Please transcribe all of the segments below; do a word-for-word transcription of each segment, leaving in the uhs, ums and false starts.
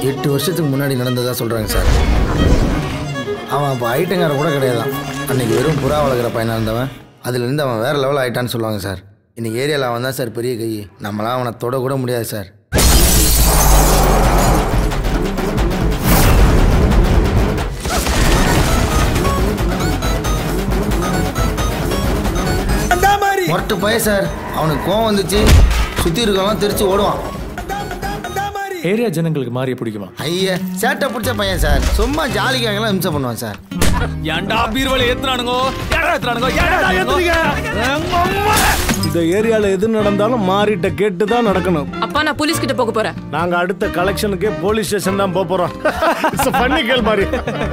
எட்டு வருஷத்துக்கு முன்னாடி நடந்ததாக சொல்கிறாங்க சார். அவன் அப்போ ஐட்டங்கார கூட கிடையாதான். அன்றைக்கி வெறும் புறா வளர்க்குற பையனாக இருந்தவன் அதுலேருந்து அவன் வேறு லெவல் ஆகிட்டான்னு சொல்லுவாங்க சார். இன்றைக்கி ஏரியாவில் அவன் தான் சார் பெரிய கை. நம்மளாம் அவனை தொட கூட முடியாது சார். மொரட்டு பையன் சார். அவனுக்கு கோவம் வந்துச்சு, சுற்றி இருக்கவங்களாம் தெரிச்சு ஓடுவான். ஏரியா ஜனங்களுக்கு மாறிய பிடிக்குமா? ஐயா சேட்டை பிடிச்ச பையன் சார். சும்மா ஜாலிக்காகலாம் இம்சை பண்ணுவான் சார். ஏன்டா பீர்வலை ஏத்துறானுங்கோ? யாரா ஏத்துறானுங்கோ? யாரா ஏத்துறீங்க? இந்த ஏரியால எது நடந்தாலும் மாறிட்ட கேட்டு தான் நடக்கணும். அப்பா நான் போலீஸ் கிட்ட போக போறேன். நாங்க அடுத்த கலெக்ஷனுக்கே போலீஸ் ஸ்டேஷன் தான் போக போறோம். இட்ஸ் a funny girl மாதிரி.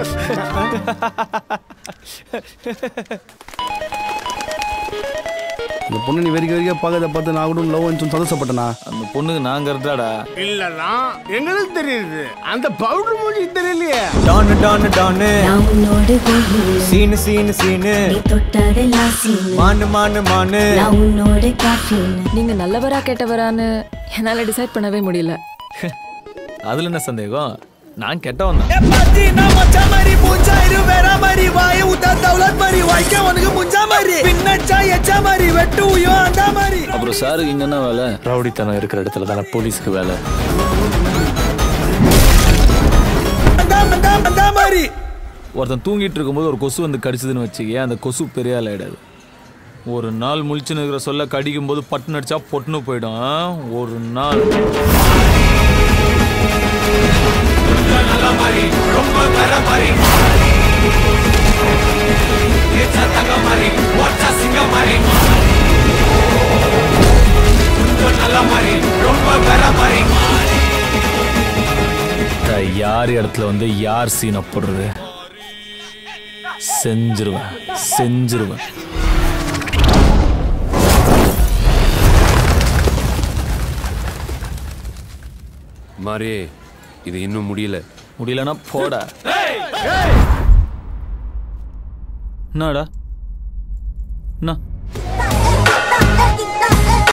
இந்த பொண்ணு நீ வெறிக்க வெறிக்க பார்க்கறத பார்த்து நான் கூட லவ் வந்து சந்தோஷப்பட்டனா? அந்த பொண்ணுக்கு நாங்க இருந்தாடா. இல்லனா எங்களுக்கு தெரியுது, அந்த பவுடர் மூஞ்சி தெரியலையே. டான் டான் டான் நான் உன்னோட கோஹி சீன் சீன் சீன் நீ தொட்டதெல்லாம் சீன் மான் மான் மான் நான் உன்னோட காஃபின். நீங்க நல்லவரா கெட்டவரான்னு என்னால டிசைட் பண்ணவே முடியல. அதுல என்ன சந்தேகம்? நான் கெட்டவன் தான். ஏ பாத்தி நான் மச்சா மாதிரி மூஞ்சா இரு வேற மாதிரி வாய் உதா தௌலத் மாதிரி வாய்க்க உனக்கு மூஞ்சா மாதிரி பின்னச்சா எச்சா மாதிரி வெட்டு உயோ அந்த மாதிரி. அப்புறம் சார் இங்க என்ன வேலை? ரவுடித்தனம் இருக்கிற இடத்துல தானே போலீஸ்க்கு வேலை. அந்த அந்த அந்த மாதிரி ஒருத்தன் தூங்கிட்டு இருக்கும்போது ஒரு கொசு வந்து கடிச்சதுன்னு வச்சுக்கே, அந்த கொசு பெரிய ஆள் ஆயிடாது. ஒரு நாள் முழிச்சுன்னு இருக்கிற சொல்ல கடிக்கும் போது பட்டுன்னு அடிச்சா பொட்டுன்னு போயிடும். ஒரு நாள் யார் இடத்துல வந்து யார் சீனை போடுறது செஞ்சிருவேன் செஞ்சிருவேன். மாறி இது இன்னும் முடியல. முடியலன்னா போடா. என்னடா என்ன